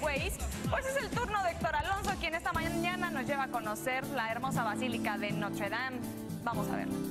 Waze, pues es el turno de Héctor Alonso, quien esta mañana nos lleva a conocer la hermosa Basílica de Notre Dame. Vamos a verlo.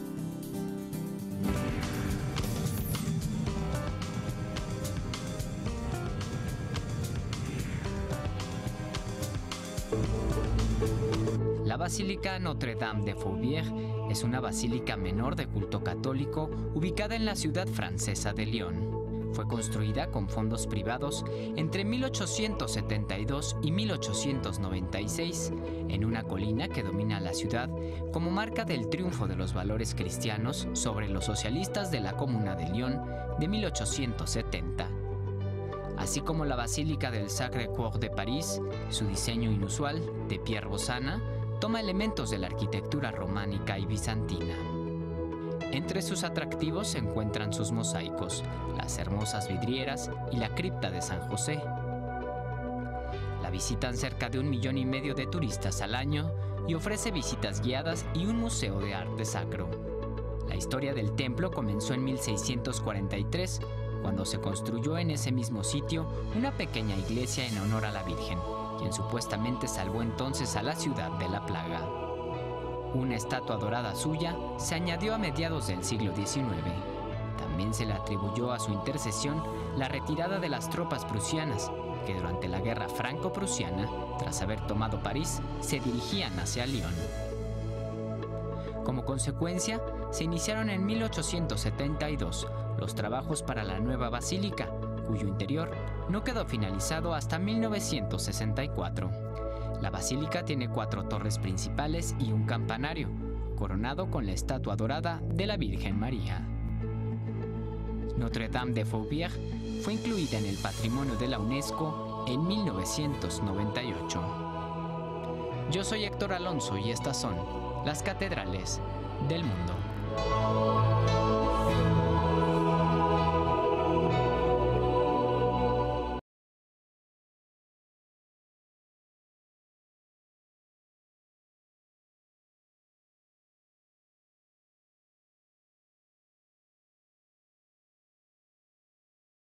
La Basílica Notre Dame de Fourvière es una basílica menor de culto católico ubicada en la ciudad francesa de Lyon. Fue construida con fondos privados entre 1872 y 1896 en una colina que domina la ciudad como marca del triunfo de los valores cristianos sobre los socialistas de la Comuna de Lyon de 1870. Así como la Basílica del Sacré-Cœur de París, su diseño inusual, de Pierre Bossana, toma elementos de la arquitectura románica y bizantina. Entre sus atractivos se encuentran sus mosaicos, las hermosas vidrieras y la cripta de San José. La visitan cerca de 1,5 millones de turistas al año y ofrece visitas guiadas y un museo de arte sacro. La historia del templo comenzó en 1643, cuando se construyó en ese mismo sitio una pequeña iglesia en honor a la Virgen, quien supuestamente salvó entonces a la ciudad de la plaga. Una estatua dorada suya se añadió a mediados del siglo XIX. También se le atribuyó a su intercesión la retirada de las tropas prusianas, que durante la Guerra Franco-Prusiana, tras haber tomado París, se dirigían hacia Lyon. Como consecuencia, se iniciaron en 1872 los trabajos para la nueva basílica, cuyo interior no quedó finalizado hasta 1964. La basílica tiene 4 torres principales y un campanario, coronado con la estatua dorada de la Virgen María. Notre Dame de Fourvière fue incluida en el patrimonio de la UNESCO en 1998. Yo soy Héctor Alonso y estas son las catedrales del mundo.